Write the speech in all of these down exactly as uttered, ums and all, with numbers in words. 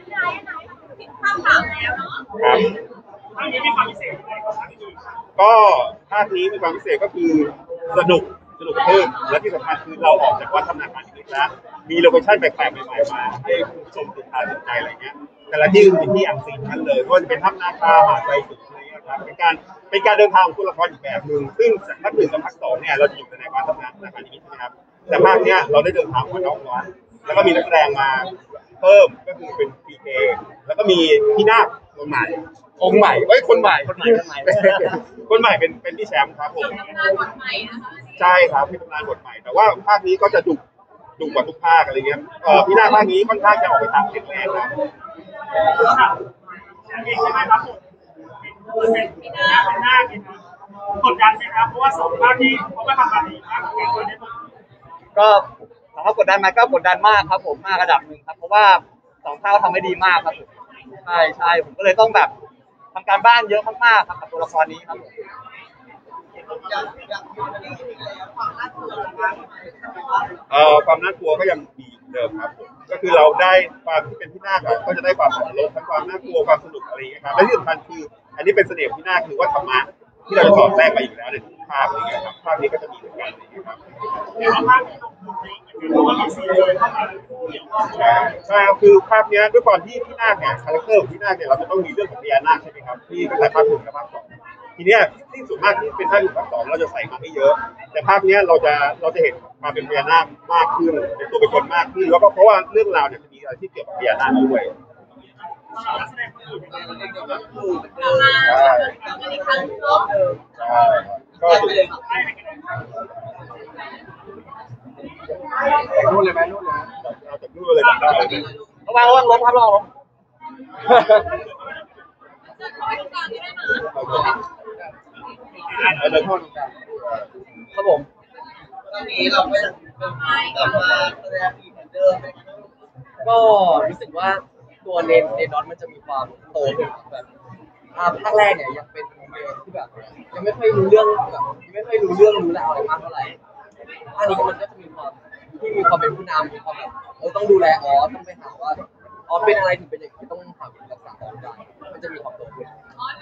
ข้ามถามแล้วเนาะครับอันนี้มีความพิเศษอะไรของอันนี้ก็ภาคนี้มีความพิเศษก็คือสนุกสนุกเพิ่มและที่สำคัญคือเราออกจากวัฒนธรรมชีวิตแล้วมีโลเคชั่นแปลกๆใหม่ๆมาให้ผู้ชมติดตามสนใจอะไรเงี้ยแต่ละที่เป็นที่อันซีนทั้งเลยก็จะเป็นถ้ำนาคาหาดไทรสุดอะไรเงี้ยครับเป็นการเป็นการเดินทางของตัวละครอีกแบบหนึ่งซึ่งจากภาคหนึ่งกับภาคสองเนี่ยเราจะอยู่ในวัฒนธรรมนาคานี้นะครับแต่ภาคเนี้ยเราได้เดินทางมานอกวัดแล้วก็มีนักแสดงมาเพิ่มก็คือเป็นพีเคแล้วก็มีพี่นาคคนใหม่องค์ใหม่เฮ้ยคนใหม่คนใหม่คนใหม่คนใหม่เป็นเป็นพี่แชมป์ครับผมใช่ครับพี่ตำนานบทใหม่แต่ว่าภาคนี้ก็จะดุดุกว่าทุกภาคอะไรเงี้ยเออพี่นาคภาคนี้ค่อนข้างจะออกไปตามเส้นแรกครับเองใช่ไหมครับผมเป็นเป็นหน้าเป็นหน้ากดดันไหมครับเพราะว่าสองภาคที่เขาไม่ทำมาดีมากเหมือนกันเลยก็ถามว่ากดดันไหมก็กดดันมากครับผมมากระดับหนึ่งครับเพราะว่าสองภาคทำได้ดีมากครับใช่ใช่ผมก็เลยต้องแบบทำการบ้านเยอะมากๆครับกับตัวละครนี้ครับผมเอ่อความน่ากลัวก็ยังมีเดิมครับก็คือเราได้ความที่เป็นที่น่าครับก็จะได้ความสนุกทั้งความน่ากลัวความสนุกอะไรอย่างเงี้ยครับและที่สำคัญคืออันนี้เป็นเสน่ห์ที่น่าคือว่าธรรมะที่เราจะสอนแทรกไปอยู่แล้วในทุกภาคอะไรเงี้ยครับภาคนี้ก็จะมีเหมือนกันอะไรเงี้ยครับแต่ว่าภาคนี้เพราะว่ามีซีเลยเข้ามาเกี่ยวข้องใช่ใช่คือภาคนี้ด้วยความที่พี่นาคเนี่ยคาแรคเตอร์ของพี่นาคเนี่ยเราจะต้องมีเรื่องของพญานาคใช่ไหมครับที่ตั้งแต่ภาคหนึ่งและภาคสองทีเนี้ยที่ส่วนมากที่เป็นภาคหนึ่งภาคสองเราจะใส่มาไม่เยอะแต่ภาคนี้เราจะเราจะเห็นความเป็นพญานาคมากขึ้นเป็นตัวเป็นตนมากขึ้นแล้วก็เพราะว่าเรื่องราวเนี่ยจะมีอะไรที่เกี่ยวกับพญานาคด้วยก็ดูนู่นเลยไหมนู่นเลยเราจะนู่นเลยได้ระวังระวังรถครับระวังรถเดินเข้าครับผมตอนนี้เราก็ยังกลับมาแสดงอีกเหมือนเดิมก็รู้สึกว่าตัวเนนเนนนอตมันจะมีความโตขึ้นแบบอ่าภาคแรกเนี่ยยังเป็นเนนที่แบบยังไม่ค่อยรู้เรื่องแบบไม่ค่อยรู้เรื่องรู้ราวอะไรมากเท่าไหร่ภาคนี้มันก็จะมีความที่มีความเป็นผู้นำมีความแบบเออต้องดูแลอ๋อต้องไปหาว่าอ๋อเป็นอะไรถึงเป็นอย่างนี้ต้องหาวิธีรักษาต่อได้มันจะมีความโตขึ้น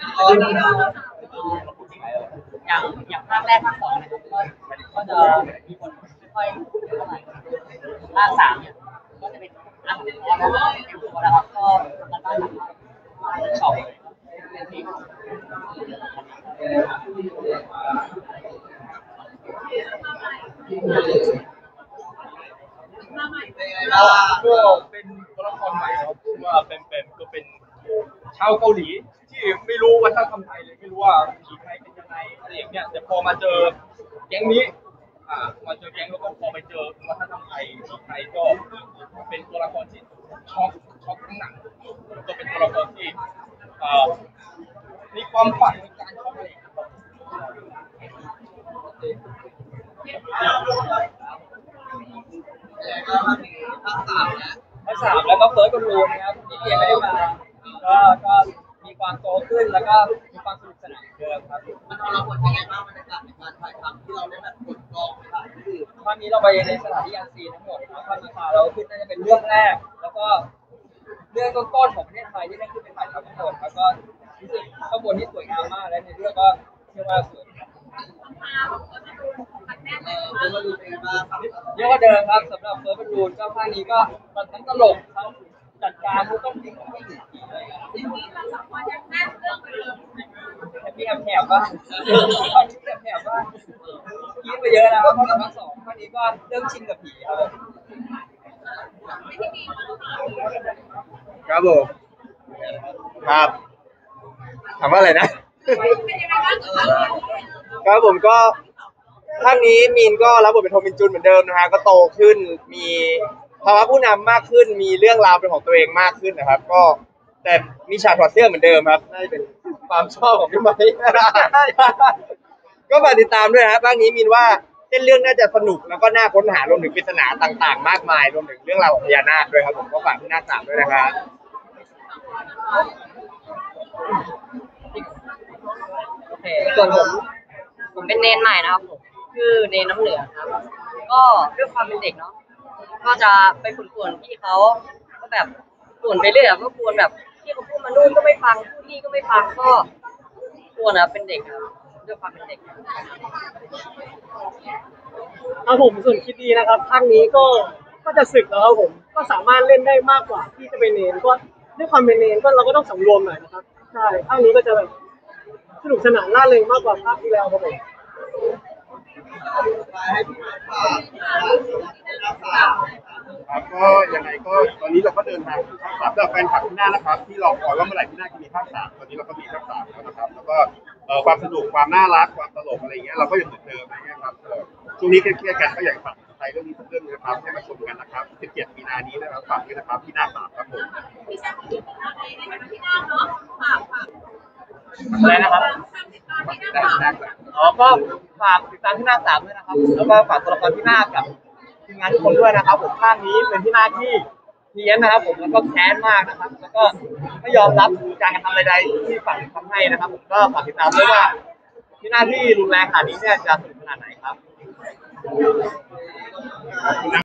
อย่างอย่างภาคแรกภาคสองนะครับก็ก็จะมีคนไม่ค่อยเท่าไหร่ภาคสามเนี่ยก็จะเป็นอ่ะพอแล้วเต็มตัวแล้วครับก็ทำการบ้านหนักสอบเป็นที่ก็เป็นตัวละครใหม่ครับว่าเป็นเป็นก็เป็นชาวเกาหลีที่ไม่รู้วัฒนธรรมไทยเลยไม่รู้ว่าผีไทยเป็นยังไงอะไรอย่างเงี้ยแต่พอมาเจอแก๊งนี้อ่ามาเจอแก๊งแล้วก็พอไปเจอวัฒนธรรมไทยผีไทยก็เป็นตัวละครที่ช็อกช็อกทั้งหนังก็เป็นตัวละครที่อ่ามีความฝันในการช็อกอะไรภาคสามเนี่ยภาคสามแล้วก็เฟิร์สกับรูนนะครับที่ยังไม่ได้มาก็ก็มีความโตขึ้นแล้วก็มีความสนุกสนานเดิมครับมันเอาเราบทยังไงบ้างบรรยากาศในการถ่ายทำที่เราได้แบบกดกองไปถ่ายที่ตอนนี้เราไปในสถานที่อันซีนทั้งหมดแล้วก็มาเราขึ้นน่าจะเป็นเรื่องแรกแล้วก็เรื่องต้นๆของประเทศไทยที่ได้ขึ้นไปถ่ายทำทั้งหมดแล้วก็รู้สึกข้างบนที่สวยงามมากและในเรื่องก็เชื่อว่าสวยเยอะกว่าเดิมครับสำหรับเฟิร์สบอลลูนก็ภาคนี้ก็มันทั้งตลกทั้งจัดการมุกต้องจริงไม่หยุดมีแอบแถบว่าแอบแถบว่าคิดไปเยอะแล้วเพราะกับภาคสองภาคนี้ก็เริ่มชินกับผีครับครับผมครับถามว่าอะไรนะครับผมก็ภาคนี้มีนก็รับบทเป็นโทมินจุนเหมือนเดิมนะฮะก็โตขึ้นมีภาวะผู้นำมากขึ้นมีเรื่องราวเป็นของตัวเองมากขึ้นนะครับก็แต่มีฉากถอดเสื้อเหมือนเดิมครับน่าจะเป็นความชอบของพี่ไม้ก็มาติดตามด้วยนะครับภาคนี้มีนว่าเส้นเรื่องน่าจะสนุกแล้วก็น่าค้นหารวมถึงปริศนาต่างๆมากมายรวมถึงเรื่องราวของพญานาคด้วยครับผมก็ฝากที่นาคสามด้วยนะครับโอเคส่วนผมผมเป็นเนนใหม่นะครับผมชื่อเนนน้ำเหนือครับก็ด้วยความเป็นเด็กเนาะก็จะไปขุนๆพี่เขาก็แบบป่วนไปเรื่อยอะก็ป่วนแบบที่เขาพูดมานู่นก็ไม่ฟังพูดนี่ก็ไม่ฟังก็ป่วนนะเป็นเด็กครับด้วยความเป็นเด็กครับผมส่วนคิดดีนะครับภาคนี้ก็ก็จะสึกแล้วครับผมก็สามารถเล่นได้มากกว่าที่จะเป็นเนนก็ด้วยความเป็นเนนก็เราก็ต้องสำรวมหน่อยนะครับใช่ภาคนี้ก็จะแบบสนุกสนานร่าเริงมากกว่าภาคที่แล้วครับผมครับก็ยังไงก็ตอนนี้เราก็เดินทางถึงภาคสามแต่แฟนคลับที่หน้านะครับที่รอคอยว่าเมื่อไหร่ที่หน้าจะมีภาคสามตอนนี้เราก็มีภาคสามแล้วนะครับแล้วก็เอ่อความสนุกความน่ารักความตลกอะไรเงี้ยเราก็ยังเหมือนเดิมอะไรเงี้ยครับเอ่อช่วงนี้เครียดๆกันก็อยากฝากไทยเรื่องนี้สักเรื่องนึงนะครับให้มาชมกันนะครับสิบเจ็ดมีนานี้นะครับฝากด้วยนะครับที่หน้าสามครับผมอะไรนะครับอ๋อก็ฝากติดตามที่หน้าสามด้วยนะครับแล้วก็ฝากตัวละครที่หน้ากับทีมงานทุกคนด้วยนะครับผมภาคนี้เป็นที่หน้าที่เฮี้ยนนะครับผมแล้วก็แค้นมากนะครับแล้วก็ไม่ยอมรับการกระทำใดๆที่ฝั่งทำให้นะครับผมก็ฝากติดตามด้วยว่าที่หน้าที่รุนแรงขนาดนี้เนี่ยจะสนุกขนาดไหนครับ